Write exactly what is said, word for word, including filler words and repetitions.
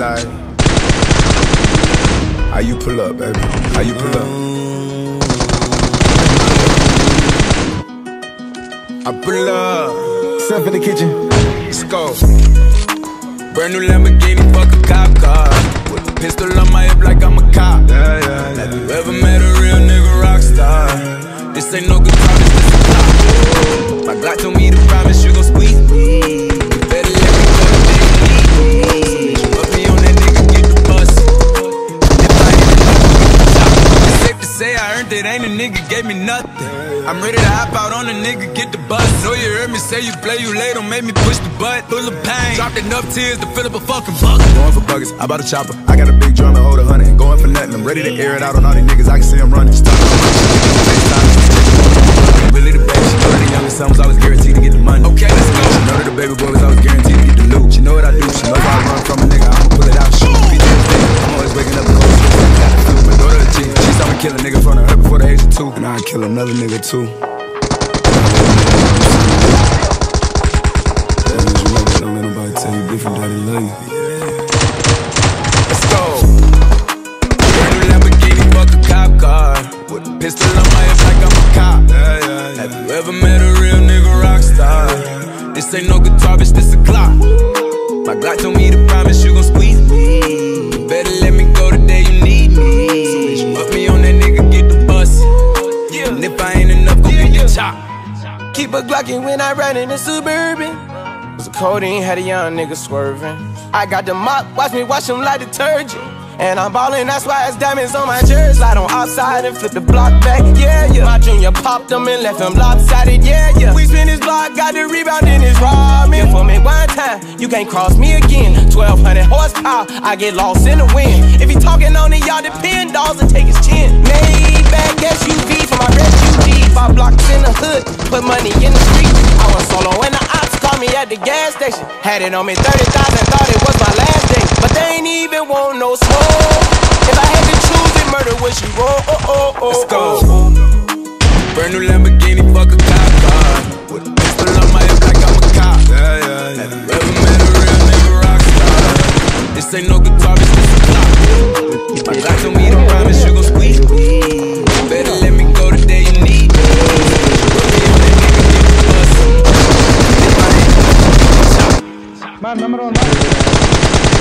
like, how you pull up, baby? How you pull up? I pull up. Step in the kitchen. Let's go. Brand new Lamborghini, fuck a cop car. With a pistol on my hip like I'm a cop. Yeah, yeah, yeah. Have you ever met a real nigga rock star? This ain't no guitar, this is a clock. My Glock told me to promise you gon' squeeze me. You better let me go to baby. So put me on that nigga, get the bus. If I ain't the top, it's safe to say I earned it, ain't a nigga gave me nothing. I'm ready to hop out on a nigga, get the bus. Know you heard me say you play, you late, don't make me push the butt. Full of pain, dropped enough tears to fill up a fucking bucket. Going for buggers, I bought a chopper. I got a big drum and hold a hundred. Going for nothing, I'm ready to air it out on all these niggas. I can see them running. Stop. Really the baby, she know that the youngest son was always guaranteed to get the money. Okay, let's go. She know that the baby boy was always guaranteed to get the loot. She know what I do, she knows how I run from a nigga. I'ma pull it out, shoot. P T S D, I'm always waking up the cold sweat. Got the flu, my daughter a G. She saw me kill a nigga in front of her before the age of two. And I'd kill another nigga too. Tell you different, daddy love you. Let's go. Brand new Lamborghini, fuck a cop car. With a pistol on my hip like I'm a cop. Yeah, yeah, yeah. Have you ever met a real nigga rock star? This ain't no guitar, bitch, this a Glock. My Glock told me to promise you gon' squeeze me. You better let me go the day you need me. So bitch, put me on that nigga, get the bus. Yeah. And if I ain't enough, go get your chop. Keep a Glockin' when I ride in the Suburban. Cause the codeine had a young nigga swerving. I got the mop, watch me wash him like detergent. And I'm ballin', that's why it's diamonds on my jersey. Slide on outside and flip the block back, yeah, yeah. My junior popped him and left him lopsided, yeah, yeah. We spin his block, got the rebound in his ramen. For me one time, you can't cross me again. twelve hundred horsepower, I get lost in the wind. If he talking on it, y'all depend, dolls and take his chin. Maybach S U V for my refugees. Five blocks in the hood, put money in the street. I was solo in the ops, called me at the gas station. Had it on me thirty thousand, thought it was my last day. But they ain't even want no smoke. If I had to choose it, murder would she roll? Oh, oh, oh, Let's go. Oh. Brand new Lamborghini, fuck a cop car. With a pistol on my hip like I'm a cop. Yeah, yeah, yeah. Have you ever met a real nigga rock star? This ain't no guitar, this is a clock. My Glock told me to promise you gon' squeeze me. You better let me go the day you need me. Put me on that nigga, get the bus. If I ain't Man, number one, man.